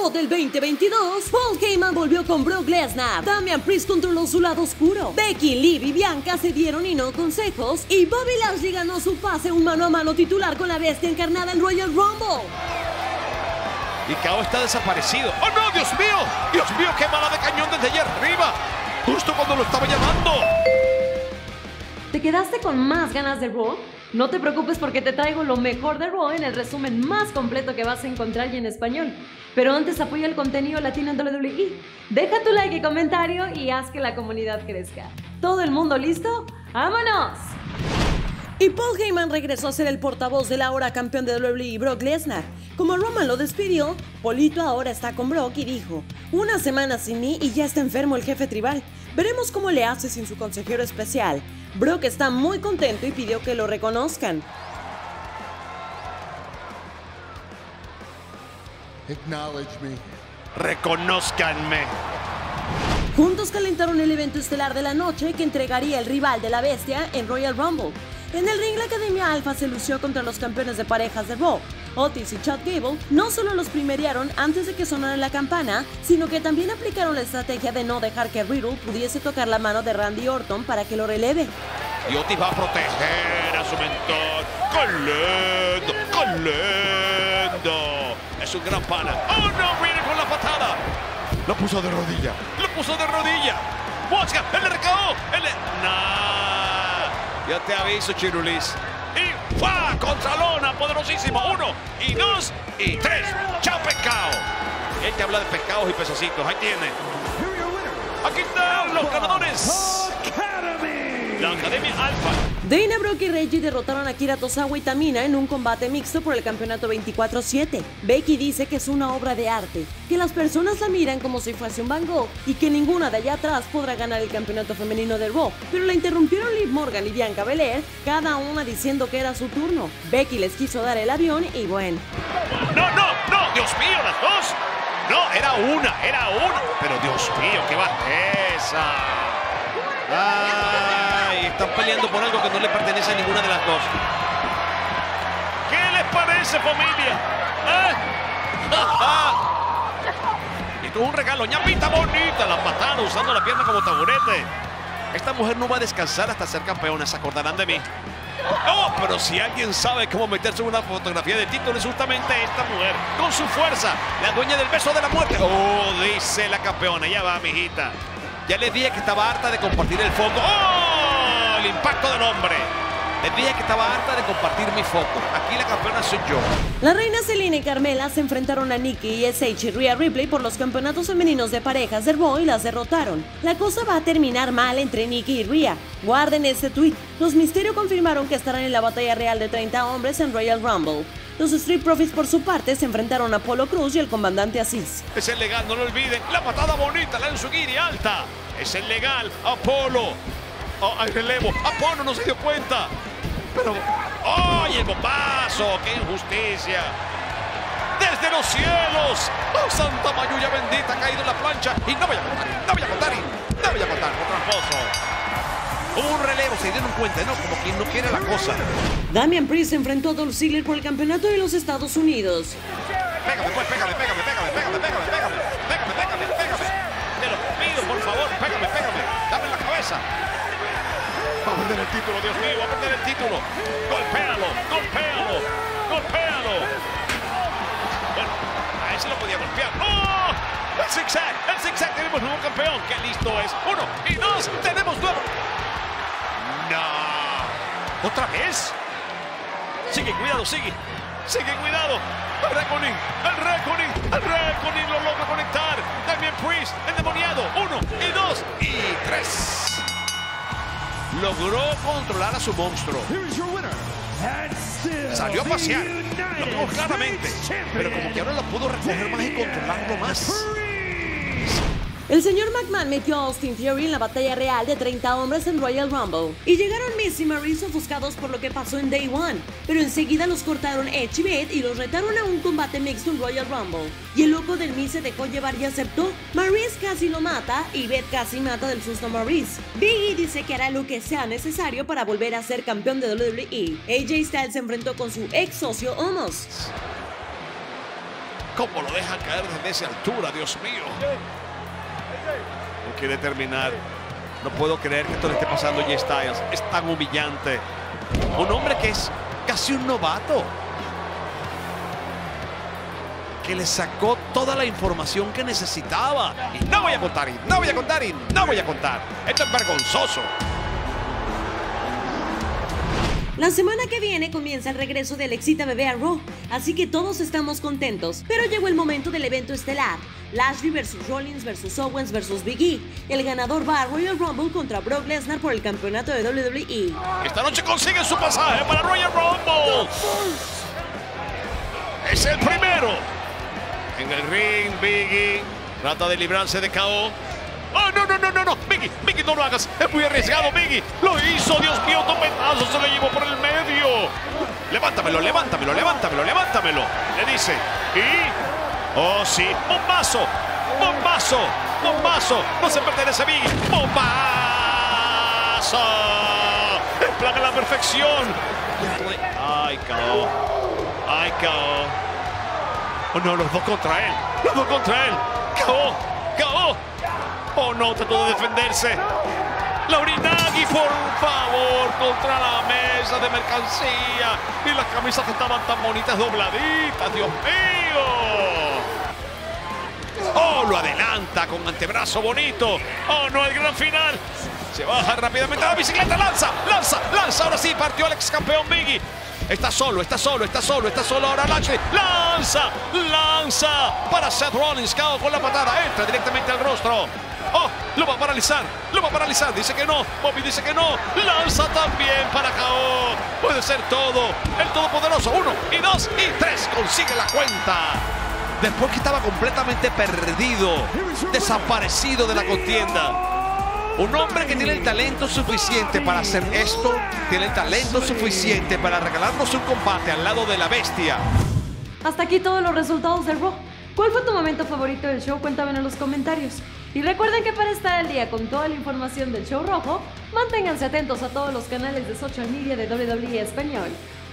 Raw del 2022, Paul Heyman volvió con Brock Lesnar, Damian Priest controló su lado oscuro, Becky, Liv y Bianca se dieron y no consejos, y Bobby Lashley ganó su pase un mano a mano titular con la bestia encarnada en Royal Rumble. Y K.O. está desaparecido. ¡Oh no, Dios mío! ¡Dios mío, qué bala de cañón desde allá arriba! Justo cuando lo estaba llamando. ¿Te quedaste con más ganas de Raw? No te preocupes porque te traigo lo mejor de Raw en el resumen más completo que vas a encontrar y en español. Pero antes apoya el contenido latino en WWE. Deja tu like y comentario y haz que la comunidad crezca. ¿Todo el mundo listo? ¡Vámonos! Y Paul Heyman regresó a ser el portavoz del ahora campeón de WWE Brock Lesnar. Como Roman lo despidió, Polito ahora está con Brock y dijo: una semana sin mí y ya está enfermo el jefe tribal. Veremos cómo le hace sin su consejero especial. Brock está muy contento y pidió que lo reconozcan. Acknowledge me. Reconózcanme. Juntos calentaron el evento estelar de la noche que entregaría el rival de la bestia en Royal Rumble. En el ring, la Academia Alpha se lució contra los campeones de parejas de Raw. Otis y Chad Gable no solo los primerearon antes de que sonara la campana, sino que también aplicaron la estrategia de no dejar que Riddle pudiese tocar la mano de Randy Orton para que lo releve. Y Otis va a proteger a su mentor. ¡Colendo! Es un gran pana. ¡Oh no! ¡Viene con la patada! Lo puso de rodilla. ¡Lo puso de rodilla! ¡Busca! ¡Él le recaó! ¡Él le... ¡Nah! Yo te aviso, Chirulis. Y ¡fua! Contra lona, poderosísimo. 1, y 2, y 3. ¡Chao, pescado! Él te habla de pescados y pececitos. Ahí tiene. Aquí están los ganadores. La Academia Alpha. Dana Brooke y Reggie derrotaron a Akira Tozawa y Tamina en un combate mixto por el campeonato 24/7. Becky dice que es una obra de arte, que las personas la miran como si fuese un Van Gogh y que ninguna de allá atrás podrá ganar el campeonato femenino de Raw. Pero la interrumpieron Liv Morgan y Bianca Belair, cada una diciendo que era su turno. Becky les quiso dar el avión y bueno. ¡No! ¡Dios mío, las dos! No, era una. Pero Dios mío, qué bajeza. ¡Ay! Están peleando por algo que no le pertenece a ninguna de las dos. ¿Qué les parece, familia? Esto es un regalo. ¡Ñapita bonita! La patada usando la pierna como taburete. Esta mujer no va a descansar hasta ser campeona. ¿Se acordarán de mí? ¡Oh! Pero si alguien sabe cómo meterse en una fotografía de título es justamente esta mujer. Con su fuerza. La dueña del beso de la muerte. ¡Oh! Dice la campeona. Ya va, mijita. Ya les dije que estaba harta de compartir el foco. ¡Oh! El impacto del hombre. Les dije que estaba harta de compartir mi foco. Aquí la campeona soy yo. La reina Zelina y Carmela se enfrentaron a Nikki y A.S.H y Rhea Ripley por los campeonatos femeninos de parejas de Raw y las derrotaron. La cosa va a terminar mal entre Nikki y Rhea. Guarden este tweet. Los Misterio confirmaron que estarán en la batalla real de 30 hombres en Royal Rumble. Los Street Profits por su parte se enfrentaron a Apollo Cruz y el comandante A.S.H. Es el legal, no lo olviden. La patada bonita, la enzugiri alta. Es el legal. Apolo. Oh, hay relevo. Apolo no se dio cuenta. Pero... ¡oh! Y el bombazo. ¡Qué injusticia! ¡Desde los cielos! ¡Oh, Santa Mayuya bendita! Ha caído en la plancha. Y no voy a matar. ¡Oh, tramposo! Hubo un relevo, se dieron cuenta, ¿no? Como quien no quiere la cosa. Damian Priest se enfrentó a Dolph Ziggler por el campeonato de los Estados Unidos. Pégame, pues, pégame. Te lo pido, por favor, pégame. Dame la cabeza. Va a perder el título, Dios mío, va a perder el título. Golpéalo. Bueno, a ese lo podía golpear. ¡Oh! El zigzag, tenemos nuevo campeón. ¡Qué listo es! 1, y 2, tenemos nuevo. ¡No! ¿Otra vez? Sigue, cuidado. El Reckoning lo logra conectar. Damian Priest, endemoniado. 1, y 2, y 3. Logró controlar a su monstruo. Salió a pasear. Lo vimos claramente. Pero como que ahora lo pudo recoger más y controlarlo más. El señor McMahon metió a Austin Theory en la batalla real de 30 hombres en Royal Rumble. Y llegaron Miz y Maryse ofuscados por lo que pasó en Day One. Pero enseguida los cortaron Edge y Beth y los retaron a un combate mixto en Royal Rumble. Y el loco del Miz se dejó llevar y aceptó. Maryse casi lo mata y Beth casi mata del susto a Maryse. Big E dice que hará lo que sea necesario para volver a ser campeón de WWE. AJ Styles se enfrentó con su ex socio Omos. ¿Cómo lo dejan caer desde esa altura? Dios mío. No quiere terminar. No puedo creer que esto le esté pasando a J Styles. Es tan humillante. Un hombre que es casi un novato, que le sacó toda la información que necesitaba. Y no voy a contar, y no voy a contar, y no voy a contar. Esto es vergonzoso. La semana que viene comienza el regreso del Excita Bebé a Raw, así que todos estamos contentos. Pero llegó el momento del evento estelar. Lashley vs Rollins vs Owens vs Big E. El ganador va a Royal Rumble contra Brock Lesnar por el campeonato de WWE. Esta noche consigue su pasaje para Royal Rumble. Es el primero. En el ring, Big E trata de librarse de KO. ¡Oh, no! Biggie, no lo hagas. Es muy arriesgado, Biggie. Lo hizo, Dios mío, topetazo. Se lo llevó por el medio. Levántamelo. Le dice. Y... ¡oh, sí! ¡Bombazo! No se pertenece, Biggie. ¡Bombazo! El plan a la perfección. ¡Ay, KO! ¡Oh, no! Los dos contra él. ¡KO! ¡Oh, no! Trató de defenderse. Laurinagui, por favor, contra la mesa de mercancía. Y las camisas estaban tan bonitas, dobladitas, Dios mío. ¡Oh, lo adelanta con antebrazo bonito! ¡Oh, no, el gran final! Se baja rápidamente a la bicicleta, lanza. Ahora sí, partió el ex campeón Biggie. Está solo ahora Lashley. Lanza para Seth Rollins. KO con la patada. Entra directamente al rostro. ¡Oh! Lo va a paralizar. Dice que no. Bobby dice que no. Lanza también para KO. Puede ser todo. El todopoderoso. 1, 2 y 3. Consigue la cuenta. Después que estaba completamente perdido, desaparecido de la contienda. Un hombre que tiene el talento suficiente para hacer esto, tiene el talento suficiente para regalarnos un combate al lado de la bestia. Hasta aquí todos los resultados del Raw. ¿Cuál fue tu momento favorito del show? Cuéntame en los comentarios. Y recuerden que para estar al día con toda la información del show rojo, manténganse atentos a todos los canales de social media de WWE Español.